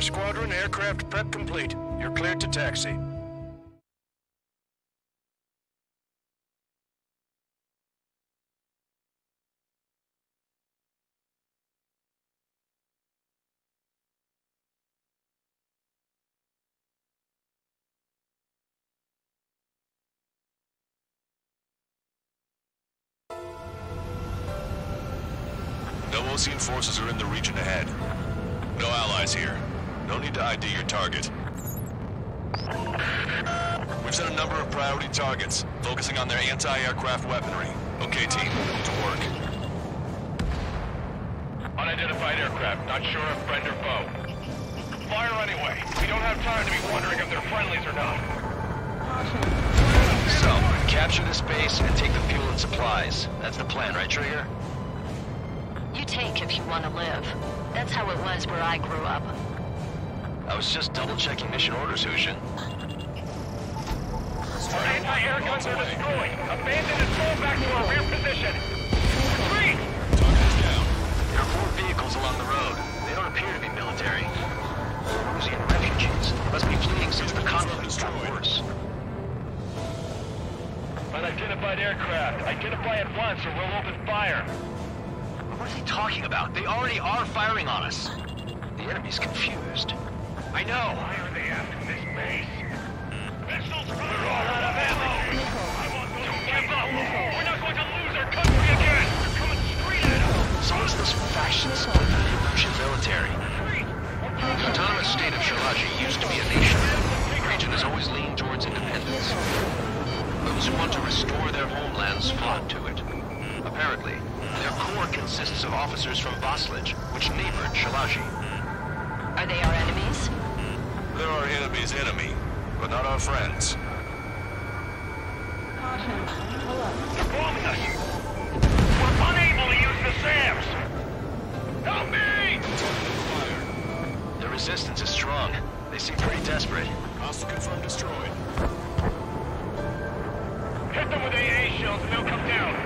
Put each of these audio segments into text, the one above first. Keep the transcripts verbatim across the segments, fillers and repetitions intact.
Squadron, aircraft prep complete. You're cleared to taxi. No Osean forces are in the region ahead. No allies here. No need to I D your target. We've set a number of priority targets, focusing on their anti-aircraft weaponry. Okay, team, to work. Unidentified aircraft, not sure if friend or foe. Fire anyway. We don't have time to be wondering if they're friendlies or not. So, capture this base and take the fuel and supplies. That's the plan, right, Trigger? You take if you want to live. That's how it was where I grew up. I was just double-checking mission orders, Hushin. Our anti-air guns are destroyed. Abandon and fall back to our rear position. Retreat! Target is down. There are four vehicles along the road. They don't appear to be military. Osean refugees must be fleeing since the conflict got worse. Unidentified aircraft. Identify at once or we'll open fire. What is he talking about? They already are firing on us. The enemy's confused. I know. Why are they after this base? Vessels, we're all out of ammo. Don't give up. We're not going to lose our country again. They're coming straight at us. So what's this faction split in the Russian military? The autonomous state of Shilage used to be a nation. The region has always leaned towards independence. Those who want to restore their homelands flock to it. Apparently, their core consists of officers from Vaslage, which neighbored Shilage. Are they our enemies? They're our enemy's enemy, but not our friends. They're bombing us. We're unable to use the SAMs. Help me! The resistance is strong. They seem pretty desperate. Hostile confirmed destroyed. Hit them with A A shells and they'll come down.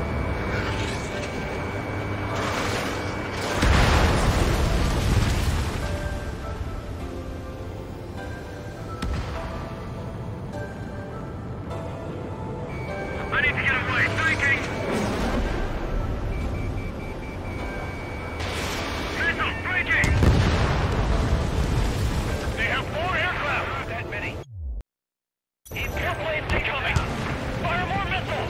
I need to get away. Thinking. Missile breaking. They have four aircraft. That many. Airplanes incoming. Fire more missiles.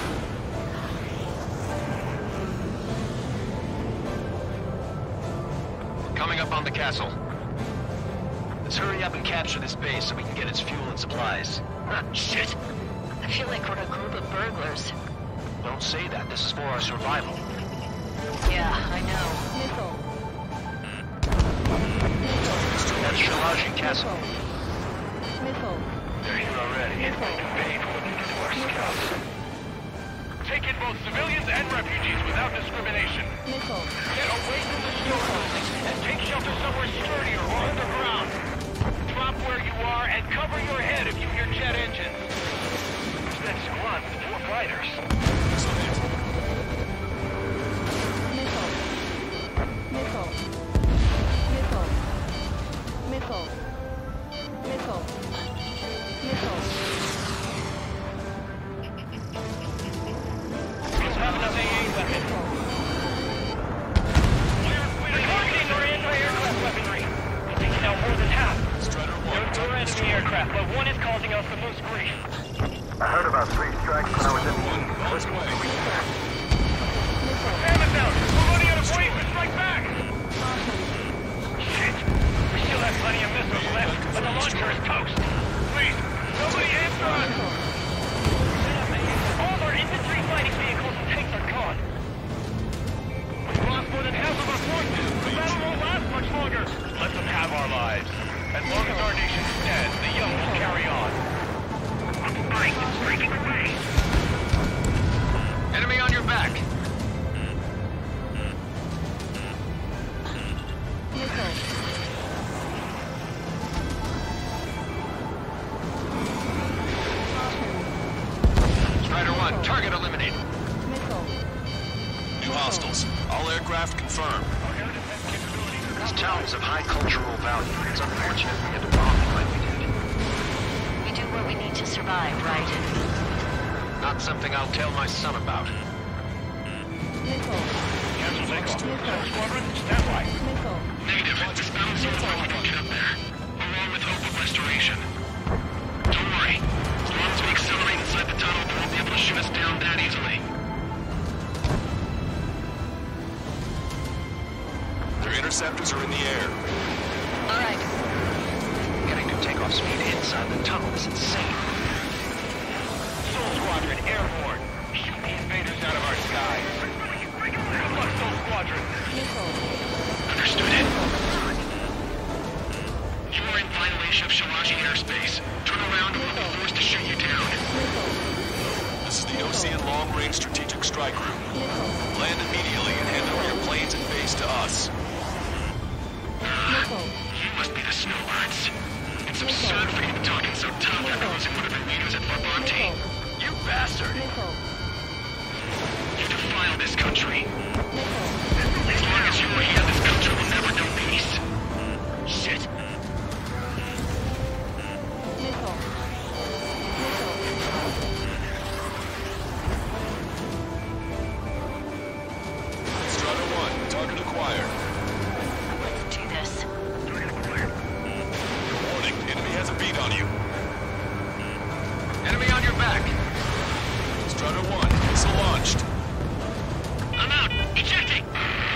Coming up on the castle. Let's hurry up and capture this base so we can get its fuel and supplies. Ah, shit! I feel like we're a group of burglars. Don't say that. This is for our survival. Yeah, I know. That's Shilage Castle. They're here already. They paid for what they did to our scouts. Take in both civilians and refugees without discrimination. Get away from the store building and take shelter somewhere sturdier or underground. Drop where you are and cover your head if you hear jet engines. It's that squad with four fighters. Let's have enough A A weapons. We're, we're targeting our anti-aircraft weaponry. We're taking out more than half. There are four enemy aircraft, but one is causing us the most grief. I heard about three strikes when I was in the East. Sam is out! We're running out of ways to strike back! Shit! We still have plenty of missiles left, but the launcher is toast! Please, nobody answer us! All of our infantry fighting vehicles and tanks are gone. We've lost more than half of our forces! The battle won't last much longer! Let them have our lives. As long as our nation's dead, the young will carry on. Fight is breaking away! Enemy on your back! Strider one, target eliminated. New hostiles. All aircraft confirmed. Our air defense capabilities are This town is of high cultural value. It's unfortunate we had to bomb it like we did. We do what we need to survive, right? Not something I'll tell my son about. Cancel takeoff. Seven Squadron, stand by. Negative. This bounce is why we don't get up there. Along with hope of restoration. Don't worry. As long as we accelerate inside the tunnel, they won't be able to shoot us down that easily. Their interceptors are in the air. All right. Getting to takeoff speed inside the tunnel is insane. Soul Squadron, airborne. Shoot the invaders out of our skies. Good luck, Soul Squadron. Understood it. You are in violation of Shilage airspace. Turn around or we'll be forced to shoot you down. This is the O C N Long Range Strategic Strike Group. Land immediately and hand over your planes and base to us. You must be the snowbirds. It's absurd for you to be talking so tough after losing one of your leaders at Barbanti. You bastard! You defile this country. As long as you are here, this country will never know peace. Shit. Strata one, target acquired. Let's do this. Warning, enemy has a beat on you. Enemy on your back. Strata one, missile launched. I'm out. Ejecting.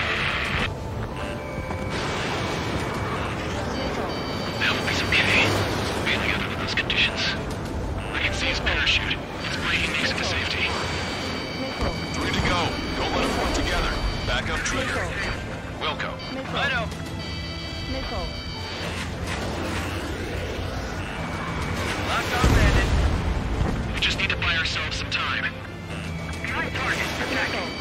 That will be okay. Bailing out under those conditions. I can see his parachute. It's breaking makes it to safety. Three to go. Don't let them work together. Back up trigger. Wilco. Righto. Locked on, Brandon. We just need to buy ourselves some time. Behind target. Attacking.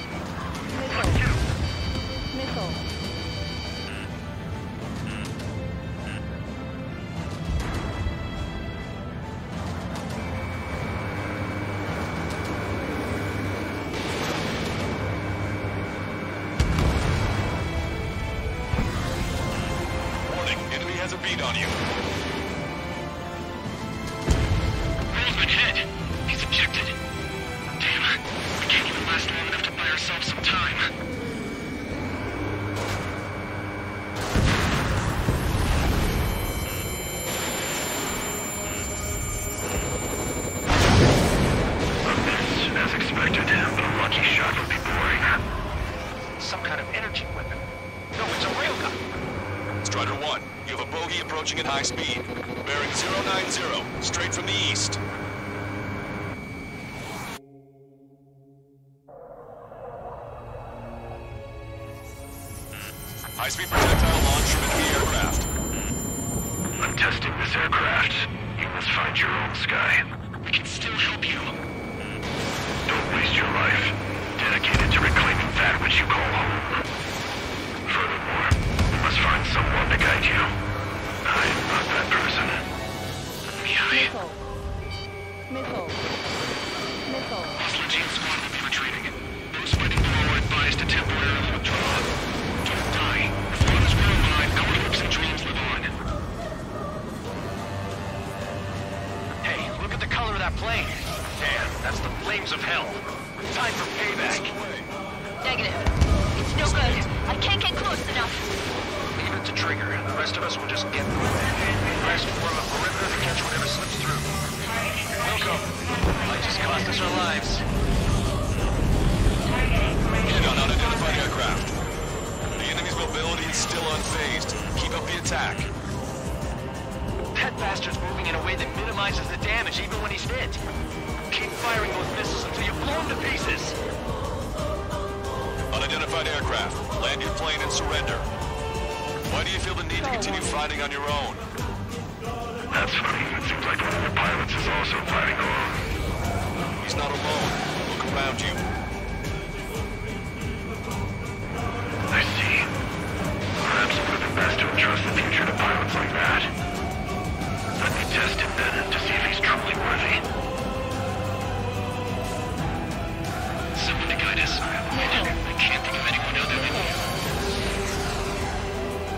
Warning, enemy has a beat on you. Roseman hit. He's ejected. Damn. We can't even last long enough to buy ourselves some time. As expected, but a lucky shot would be boring. Some kind of energy weapon. No, it's a railgun. Strider one, you have a bogey approaching at high speed. Bearing zero nine zero, straight from the east. High-speed projectile launch from enemy aircraft. I'm testing this aircraft. You must find your own sky. We can still help you. Don't waste your life. Dedicated to reclaiming that which you call home. Furthermore, you must find someone to guide you. I am not that person. Beehive. Hostile team squad will be retreating. Those fighting below are advised to temporarily withdraw. Don't die. As long as we're alive, our hopes and dreams live on. Hey, look at the color of that plane. Damn, that's the flames of hell. Time for payback. Negative. It's no good. I can't get close enough. Leave it to Trigger. The rest of us will just get through it. Rest form a perimeter to catch whatever slips through. Welcome. Might just cost us our lives. Hit on unidentified aircraft. The enemy's mobility is still unfazed. Keep up the attack. That bastard's moving in a way that minimizes the damage even when he's hit. Keep firing those missiles until you blow them to pieces. Unidentified aircraft. Land your plane and surrender. Why do you feel the need to continue fighting on your own? That's funny. It seems like one of the pilots is also fighting alone. He's not alone. Look around you. I see. Perhaps it would have been best to entrust the future to pilots like that. Let me test him then to see if he's truly worthy. Someone to guide us. I can't think of anyone other than you.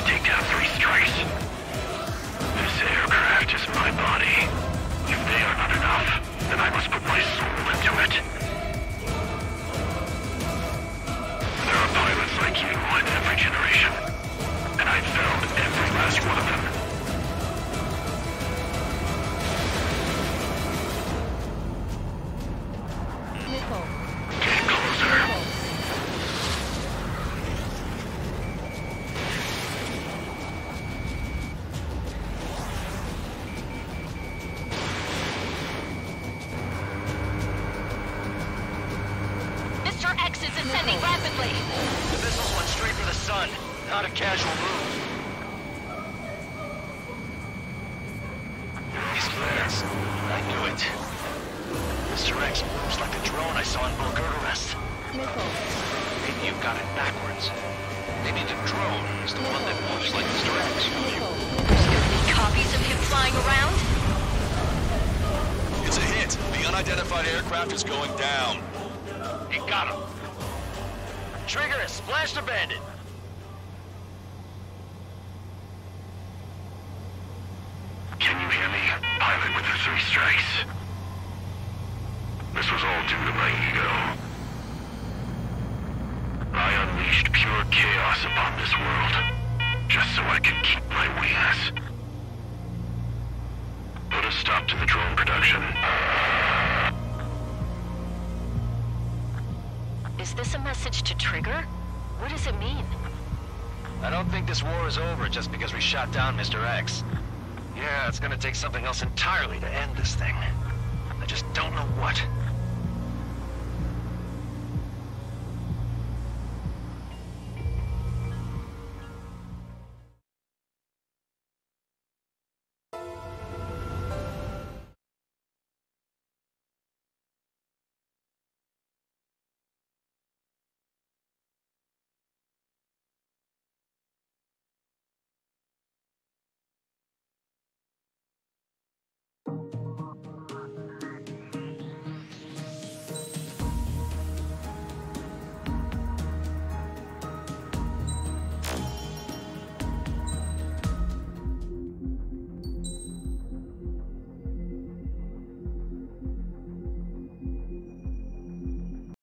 take down three strikes. This aircraft is my body. If they are not enough, then I must put my soul into it. There are pilots like you in every generation, and I've found every last one of them. Get closer. Mister X is ascending rapidly. The missiles went straight for the sun. Not a casual move. He's clearance. I knew it. Mister X moves like the drone I saw in Bulgaris. Maybe you've got it backwards. Maybe the drone is the one that moves like Mister X. There's gonna be copies of him flying around? It's a hit. The unidentified aircraft is going down. You got him. Trigger has splashed a bandit. Can you hear me, pilot with the three strikes? This was all due to my ego. I unleashed pure chaos upon this world, just so I could keep my wings. Put a stop to the drone production. Is this a message to Trigger? What does it mean? I don't think this war is over just because we shot down Mister X. Yeah, it's gonna take something else entirely to end this thing. I just don't know what.